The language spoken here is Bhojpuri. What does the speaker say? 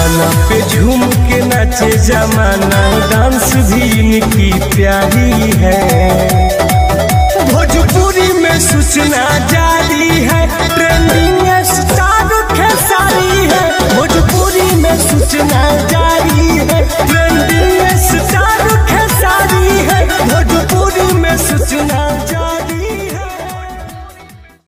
गाना पे झूम के नाचे जमाना, डांस भी इनकी प्यारी है। भोजपुरी में सूचना जारी